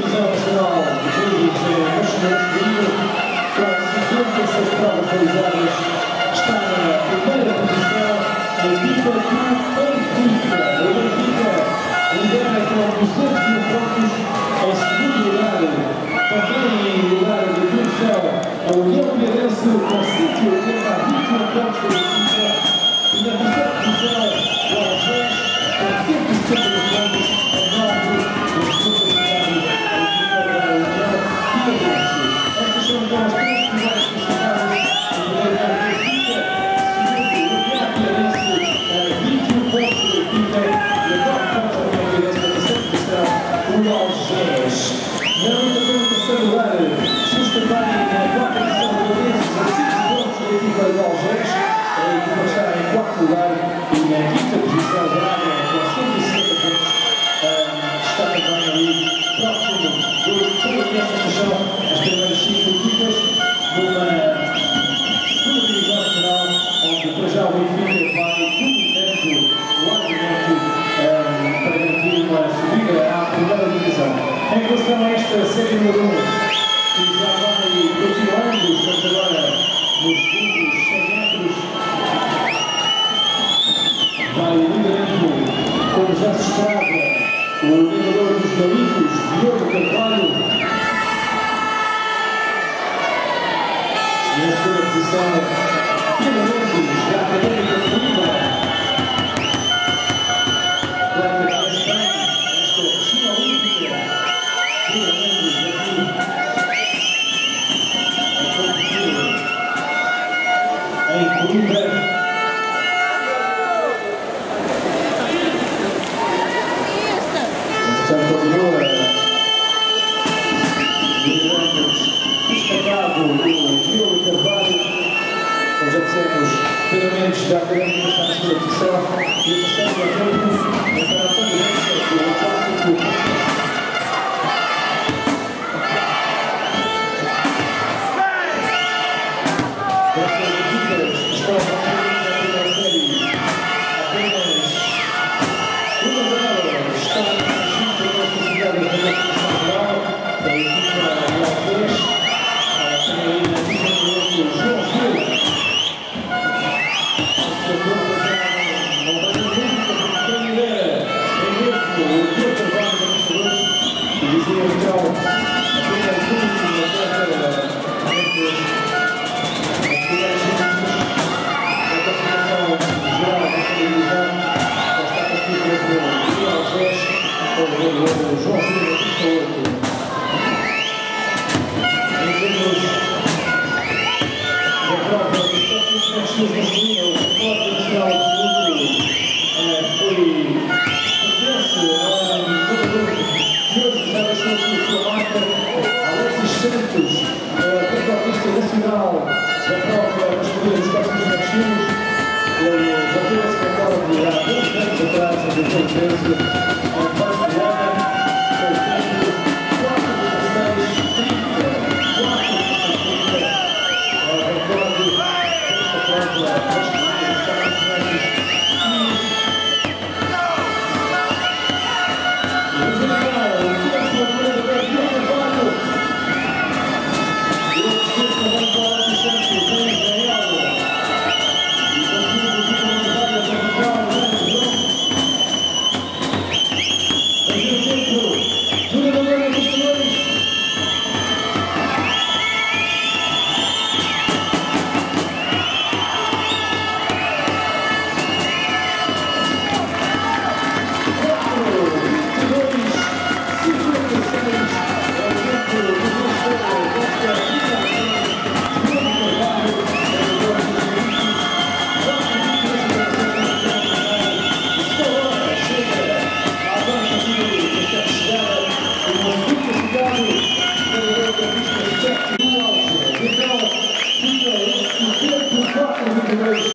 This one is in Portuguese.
divisão nacional de clubes nacionais de Rio, com 56 provas realizadas, está na primeira posição a equipa do Benfica. O Benfica lidera com 201 pontos, em segundo lugar, também em lugar de produção, a União Piadense com 180 a 21 pontos do Benfica, e na terceira posição, o Algés com 170 pontos, a 9 do segundo lugar, a equipa da União Piadense. Estas são então as três primeiras classificadas. Em primeiro lugar, o Benfica, segundo, o União Piadense, 21 pontos do Benfica, e a 9 pontos da União Piadense, na terceira posição, o Algés. Na luta pelo terceiro lugar, se também na quarta posição do Belenenses, a 5 pontos da equipa do Algés. A equipa está em quarto lugar e na quinta posição, Braga, com 160 pontos, está também ali próximo do Belenenses. Estas são as primeiras 5 equipas numa segunda divisão nacional, onde para já o Benfica vai dominando largamente para garantir uma subida à primeira divisão. Em relação a esta série número 1, que já vai continuando, estamos agora nos últimos 100 metros, vai o lideramento, como já se esperava, o liderador dos galicos, Diogo Carvalho, e na segunda posição, Pedro Mendes, da Académica de Coimbra. Atleta que faz bem esta piscina olímpica. Pedro Mendes, aqui em Coimbra. Portanto, continua destacado o Diogo Carvalho. Como já dissemos, Pedro Mendes da Académica está na segunda posição. E passando a tempo, para a tendência do Atlético. Estas equipas estão a competir na primeira série. Apenas uma delas está nas 5 primeiras classificadas da competição geral, a equipa do Algés. Tem aí na divisão de hoje o João Gil. Esta prova já não vai ter dúvida, porque quem lidera é mesmo o Diogo Carvalho dos Apostadores, que dizia então apenas um atleta nestes primeiros minutos da classificação geral da segunda divisão. Já está competido entre o Algés com o João Gil da pista 8. Em termos da prova dos próprios mestres masculina, o recorde nacional absoluto pertence a um jogador que hoje já deixou aqui a sua marca, Alexis Santos, recordista nacional da prova masculina dos 400 metros. Ele bateu esse recorde há 2 anos atrás, em 2013,